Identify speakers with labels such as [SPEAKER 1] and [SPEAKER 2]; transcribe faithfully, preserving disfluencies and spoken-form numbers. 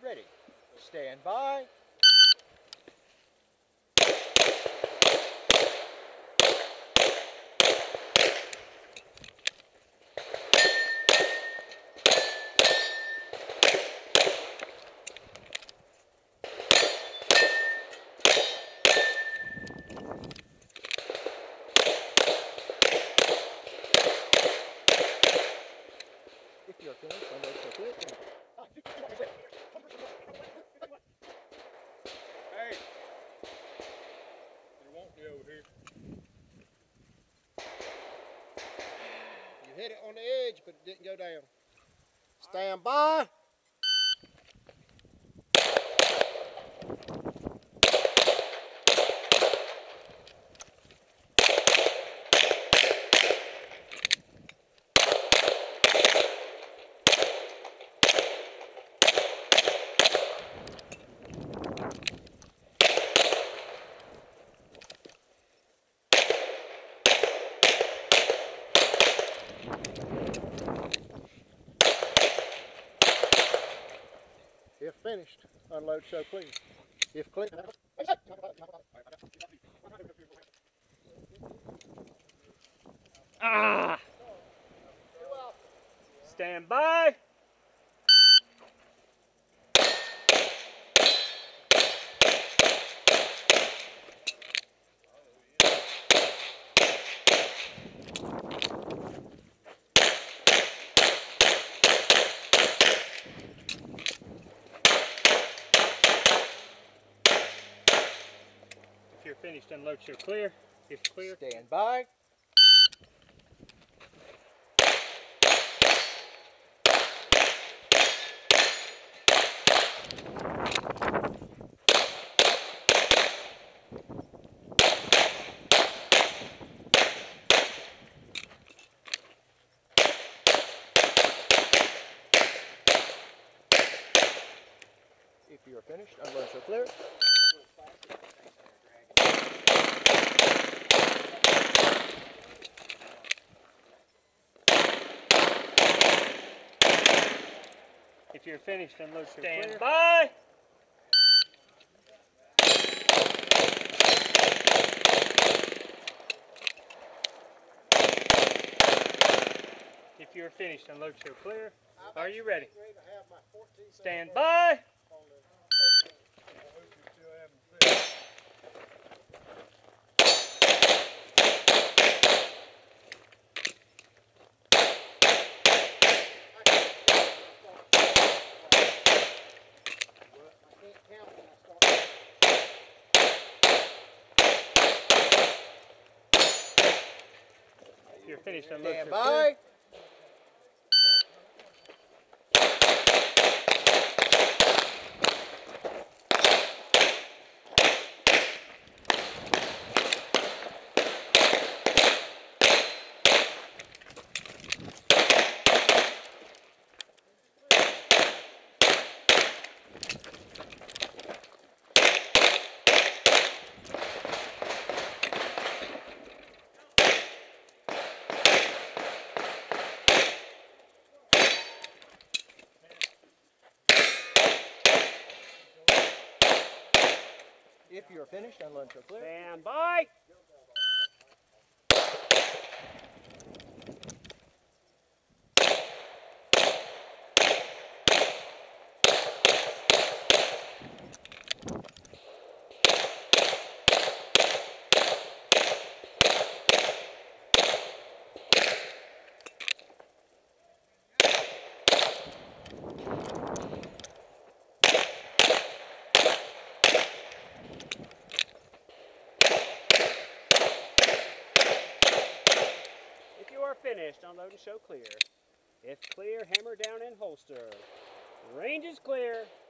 [SPEAKER 1] Ready. Stand by. If you're finished, unload so quick.
[SPEAKER 2] Hey, there won't be over here.
[SPEAKER 1] You hit it on the edge, but it didn't go down. Stand by. If finished, unload so clear. If clear.
[SPEAKER 3] Ah! Stand by. If you're finished, unload so clear. If clear.
[SPEAKER 1] Stand by. If you are finished, unload so clear.
[SPEAKER 3] If you're finished, unload so clear.
[SPEAKER 1] Stand
[SPEAKER 3] by. If you're finished, unload so clear. Are you ready? Stand by. If you're finished, unload
[SPEAKER 1] Stand
[SPEAKER 3] so
[SPEAKER 1] by.
[SPEAKER 3] clear.
[SPEAKER 1] If you are finished, unload so clear.
[SPEAKER 3] Stand by. Finished, unload and show clear. If clear, hammer down and holster. Range is clear.